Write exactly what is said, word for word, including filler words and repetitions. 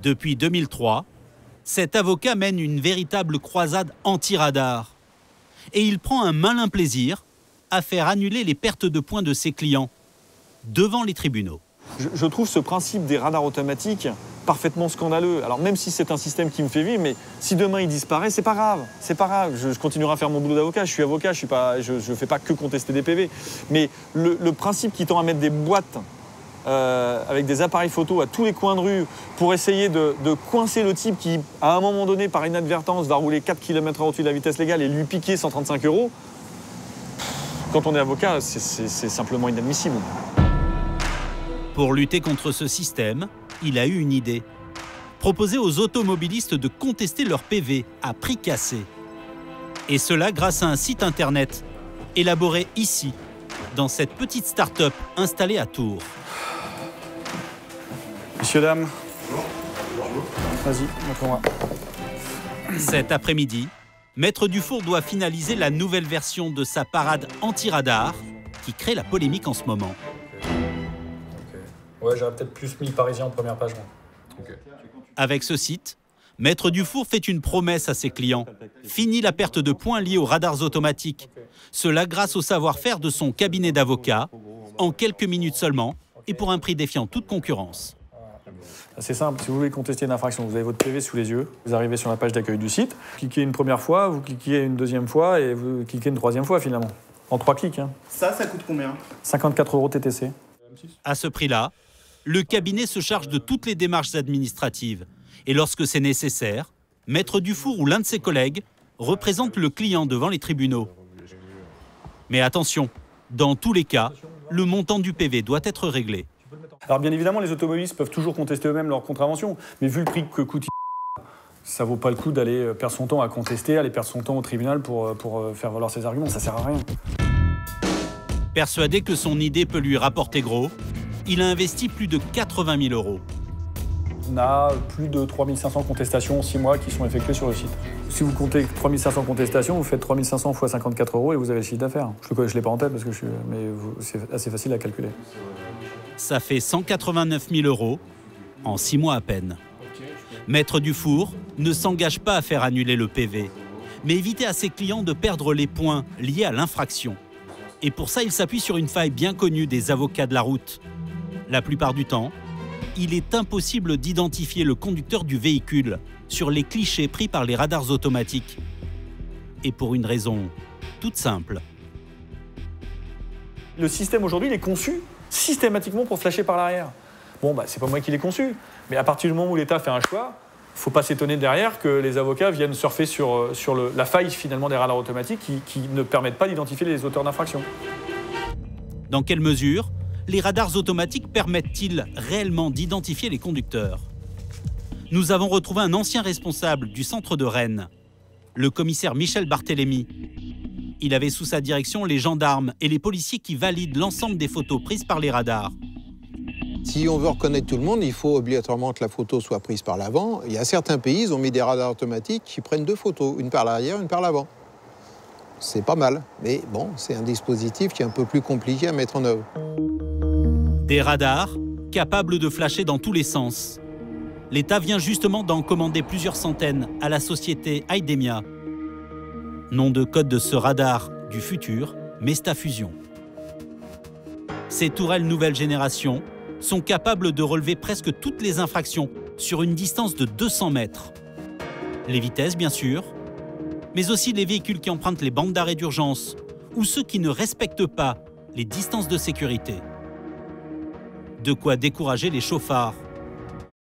Depuis deux mille trois, cet avocat mène une véritable croisade anti-radar. Et il prend un malin plaisir à faire annuler les pertes de points de ses clients devant les tribunaux. Je, je trouve ce principe des radars automatiques parfaitement scandaleux. Alors même si c'est un système qui me fait vivre, mais si demain il disparaît, c'est pas grave. C'est pas grave. Je, je continuerai à faire mon boulot d'avocat. Je suis avocat. Je suis pas. Je, je fais pas que contester des P V. Mais le, le principe qui tend à mettre des boîtes euh, avec des appareils photo à tous les coins de rue pour essayer de, de coincer le type qui, à un moment donné, par inadvertance, va rouler quatre kilomètres heure au-dessus de la vitesse légale et lui piquer cent trente-cinq euros. Quand on est avocat, c'est simplement inadmissible. Pour lutter contre ce système, il a eu une idée. Proposer aux automobilistes de contester leur P V à prix cassé. Et cela grâce à un site internet élaboré ici, dans cette petite start-up installée à Tours. Messieurs, dames. Bonjour. Vas-y, montre-moi. Cet après-midi, Maître Dufour doit finaliser la nouvelle version de sa parade anti-radar qui crée la polémique en ce moment. Ouais, j'aurais peut-être plus mis le Parisien en première page. Okay. Avec ce site, Maître Dufour fait une promesse à ses clients. Fini la perte de points liée aux radars automatiques. Cela grâce au savoir-faire de son cabinet d'avocats, en quelques minutes seulement, et pour un prix défiant toute concurrence. C'est simple, si vous voulez contester une infraction, vous avez votre P V sous les yeux, vous arrivez sur la page d'accueil du site, vous cliquez une première fois, vous cliquez une deuxième fois et vous cliquez une troisième fois finalement. En trois clics. Hein. Ça, ça coûte combien? cinquante-quatre euros T T C. À ce prix-là, le cabinet se charge de toutes les démarches administratives. Et lorsque c'est nécessaire, Maître Dufour ou l'un de ses collègues représente le client devant les tribunaux. Mais attention, dans tous les cas, le montant du P V doit être réglé. Alors bien évidemment, les automobilistes peuvent toujours contester eux-mêmes leur contravention, mais vu le prix que coûte, ça vaut pas le coup d'aller perdre son temps à contester, aller perdre son temps au tribunal pour, pour faire valoir ses arguments, ça sert à rien. Persuadé que son idée peut lui rapporter gros, il a investi plus de quatre-vingt mille euros. On a plus de trois mille cinq cents contestations en six mois qui sont effectuées sur le site. Si vous comptez trois mille cinq cents contestations, vous faites trois mille cinq cents fois cinquante-quatre euros et vous avez le chiffre d'affaires. Je ne l'ai pas en tête parce que je suis, mais c'est assez facile à calculer. Ça fait cent quatre-vingt-neuf mille euros en six mois à peine. Maître Dufour ne s'engage pas à faire annuler le P V, mais éviter à ses clients de perdre les points liés à l'infraction. Et pour ça, il s'appuie sur une faille bien connue des avocats de la route. La plupart du temps, il est impossible d'identifier le conducteur du véhicule sur les clichés pris par les radars automatiques. Et pour une raison toute simple. Le système aujourd'hui, il est conçu systématiquement pour flasher par l'arrière. Bon, bah, c'est pas moi qui l'ai conçu, mais à partir du moment où l'État fait un choix, il ne faut pas s'étonner derrière que les avocats viennent surfer sur, sur le, la faille finalement des radars automatiques qui, qui ne permettent pas d'identifier les auteurs d'infractions. Dans quelle mesure les radars automatiques permettent-ils réellement d'identifier les conducteurs? Nous avons retrouvé un ancien responsable du centre de Rennes, le commissaire Michel Barthélémy. Il avait sous sa direction les gendarmes et les policiers qui valident l'ensemble des photos prises par les radars. Si on veut reconnaître tout le monde, il faut obligatoirement que la photo soit prise par l'avant. Il y a certains pays, ils ont mis des radars automatiques qui prennent deux photos, une par l'arrière, une par l'avant. C'est pas mal, mais bon, c'est un dispositif qui est un peu plus compliqué à mettre en œuvre. Des radars capables de flasher dans tous les sens. L'État vient justement d'en commander plusieurs centaines à la société Idemia. Nom de code de ce radar du futur, Mesta Fusion. Ces tourelles nouvelle génération sont capables de relever presque toutes les infractions sur une distance de deux cents mètres. Les vitesses, bien sûr, mais aussi les véhicules qui empruntent les bandes d'arrêt d'urgence ou ceux qui ne respectent pas les distances de sécurité. De quoi décourager les chauffards.